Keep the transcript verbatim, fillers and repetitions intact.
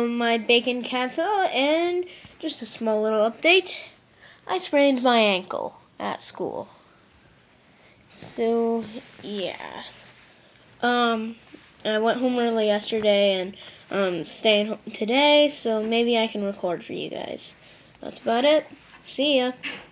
um, my bacon castle, and just a small little update. I sprained my ankle at school. So, yeah. Um, I went home early yesterday and um, staying home today, so maybe I can record for you guys. That's about it. See ya.